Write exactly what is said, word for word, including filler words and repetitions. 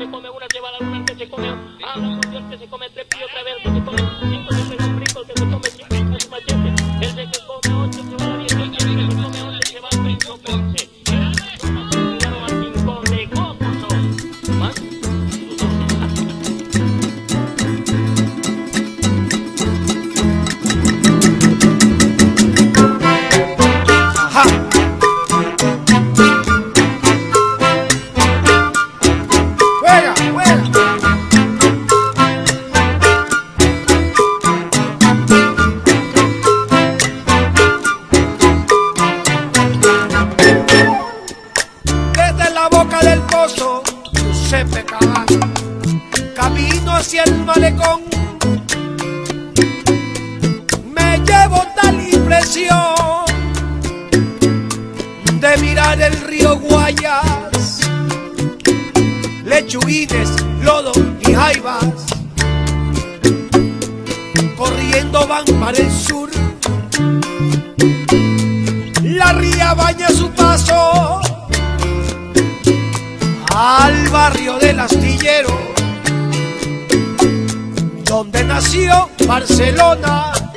come una, se va a la luna, que se come, habla por Dios, que se come tres píos, otra vez, que se come cinco, se pega un rico, que se come cinco, que se machete, el de que come ocho, se va a la diez, el que se come once, se va al brinco, once. Cuidado al rincón de cocos, más. Camino hacia el malecón, me llevo tal impresión de mirar el río Guayas, lechuguines, lodo y jaivas, corriendo van para el sur. La ría baña su paso al barrio del Astillero, donde nació Barcelona.